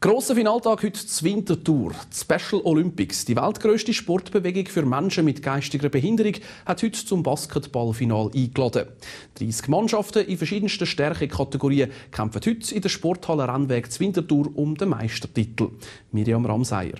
Grosser Finaltag heute zur Winterthur. Die Special Olympics, die weltgrösste Sportbewegung für Menschen mit geistiger Behinderung, hat heute zum Basketballfinal eingeladen. 30 Mannschaften in verschiedensten Stärkekategorien kämpfen heute in der Sporthalle Rennweg zur Winterthur um den Meistertitel. Miriam Ramseyer.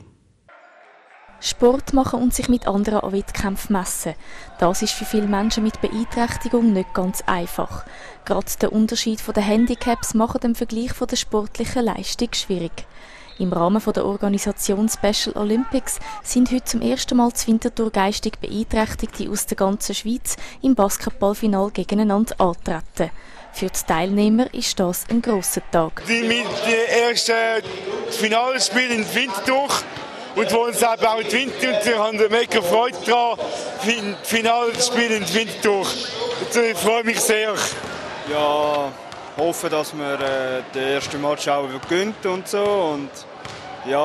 Sport machen und sich mit anderen an Wettkämpfen messen. Das ist für viele Menschen mit Beeinträchtigung nicht ganz einfach. Gerade der Unterschied von den Handicaps macht den Vergleich von der sportlichen Leistung schwierig. Im Rahmen der Organisation Special Olympics sind heute zum ersten Mal zur Winterthur geistig Beeinträchtigte aus der ganzen Schweiz im Basketballfinal gegeneinander antreten. Für die Teilnehmer ist das ein grosser Tag. Die ersten Finalspiele in Winterthur. Und wo uns eben auch die Winterthur haben wir mega Freude daran, Finalspiel in Winterthur. Ich freue mich sehr. Ja, hoffe, dass wir den ersten Match auch gewinnen und so. Und ja,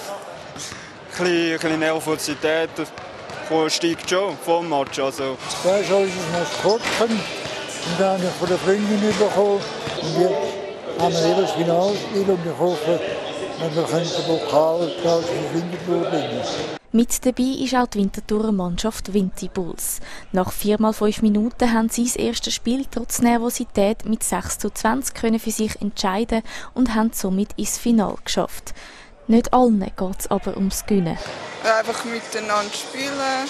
ein bisschen Nervosität steigt schon vor dem Match. Also. Zuerst habe ich noch das Kochen und dann habe ich von der Freundin bekommen. Und jetzt haben wir eben das Finalspiel und ich hoffe, wir können den Pokal für Winterthur bringen. Mit dabei ist auch die Winterthurer Mannschaft Winti Bulls. Nach 4x5 Minuten haben sie das erste Spiel trotz Nervosität mit 6:20 können für sich entscheiden und haben somit ins Finale geschafft. Nicht allen geht es aber ums Gewinnen. Einfach miteinander spielen,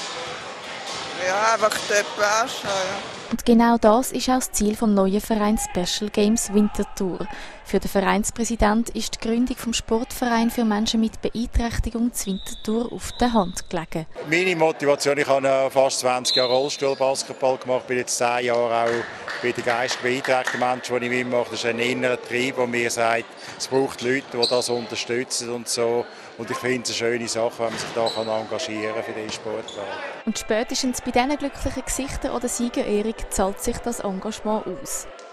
ja, einfach den Besten. Und genau das ist auch das Ziel des neuen Vereins Special Games Winterthur. Für den Vereinspräsident ist die Gründung des Sportvereins für Menschen mit Beeinträchtigung zu Winterthur auf der Hand gelegen. Meine Motivation, ich habe fast 20 Jahre Rollstuhlbasketball gemacht, bin jetzt 10 Jahre auch bei den geistig beeinträchtigten Menschen, die ich mitmache. Das ist ein innerer Trieb, der mir sagt, es braucht Leute, die das unterstützen und so. Und ich finde es eine schöne Sache, wenn man sich da engagieren kann für diesen Sportart. Und spätestens bei diesen glücklichen Gesichtern oder Siegerehrung zahlt sich das Engagement aus.